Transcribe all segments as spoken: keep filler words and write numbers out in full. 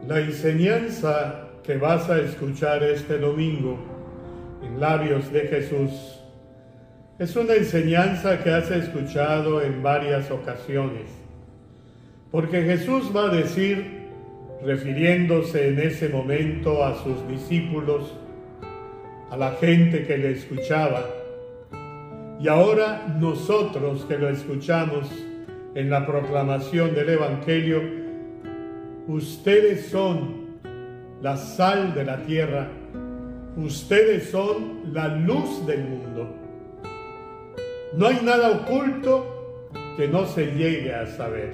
La enseñanza que vas a escuchar este domingo en labios de Jesús es una enseñanza que has escuchado en varias ocasiones, porque Jesús va a decir, refiriéndose en ese momento a sus discípulos, a la gente que le escuchaba, y ahora nosotros que lo escuchamos en la proclamación del Evangelio, ustedes son la sal de la tierra, ustedes son la luz del mundo. No hay nada oculto que no se llegue a saber.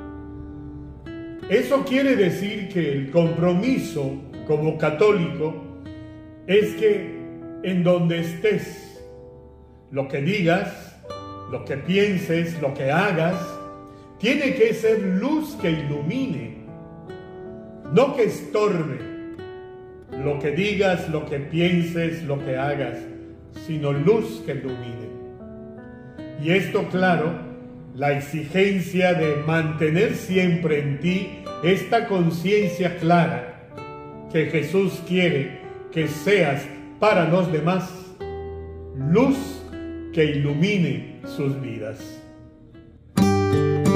Eso quiere decir que el compromiso como católico es que en donde estés, lo que digas, lo que pienses, lo que hagas, tiene que ser luz que ilumine, no que estorbe. Lo que digas, lo que pienses, lo que hagas, sino luz que ilumine. Y esto, claro, la exigencia de mantener siempre en ti esta conciencia clara que Jesús quiere que seas para los demás, luz que ilumine sus vidas.